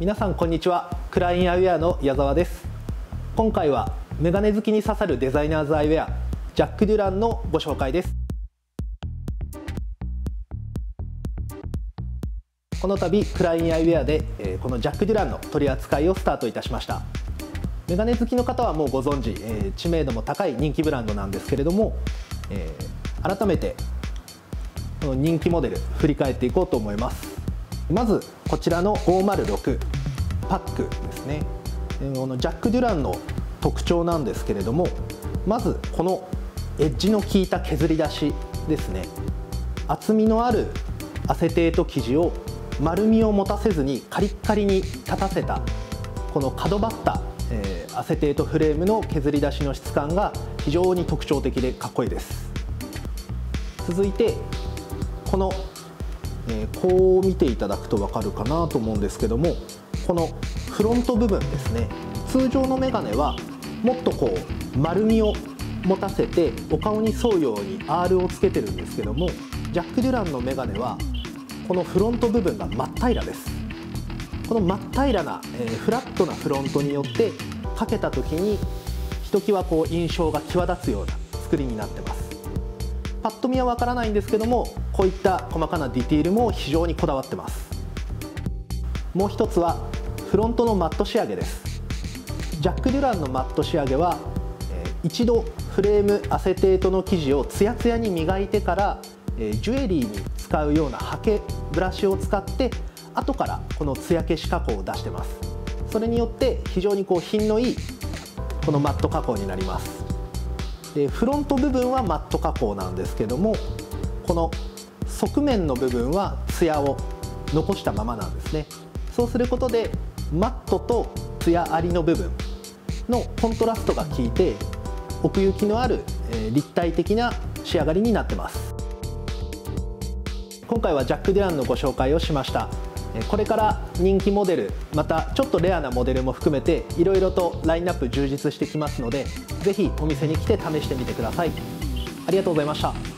皆さんこんにちは。クラインアイウェアの矢沢です。今回はメガネ好きに刺さるデザイナーズアイウェアジャック・デュランのご紹介です。この度クラインアイウェアでこのジャック・デュランの取り扱いをスタートいたしました。メガネ好きの方はもうご存知、知名度も高い人気ブランドなんですけれども、改めてこの人気モデル振り返っていこうと思います。まずこちらの506パックですね。このジャック・デュランの特徴なんですけれども、まずこのエッジの効いた削り出しですね。厚みのあるアセテート生地を丸みを持たせずにカリッカリに立たせたこの角張ったアセテートフレームの削り出しの質感が非常に特徴的でかっこいいです。続いてこのこう見ていただくと分かるかなと思うんですけども、このフロント部分ですね。通常のメガネはもっとこう丸みを持たせてお顔に沿うように R をつけてるんですけども、ジャック・デュランのメガネはこのフロント部分が真っ平らです。この真っ平らなフラットなフロントによってかけた時にひときわこう印象が際立つような作りになってます。パッと見はわからないんですけども、こういった細かなディティールも非常にこだわってます。もう一つはフロントのマット仕上げです。ジャック・デュランのマット仕上げは一度フレームアセテートの生地をツヤツヤに磨いてからジュエリーに使うようなハケブラシを使って後からこのツヤ消し加工を出してます。それによって非常にこう品のいいこのマット加工になります。でフロント部分はマット加工なんですけども、この側面の部分はツヤを残したままなんですね。そうすることでマットとツヤありの部分のコントラストが効いて奥行きのある立体的な仕上がりになってます。今回はジャック・デュランのご紹介をしました。これから人気モデル、またちょっとレアなモデルも含めていろいろとラインナップ充実してきますので、ぜひお店に来て試してみてください。ありがとうございました。